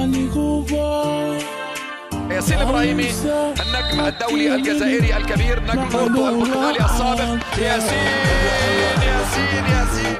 ياسين الابراهيمي النجم الدولي الجزائري الكبير، نجم بورتو البرتغالي السابق. ياسين ياسين ياسين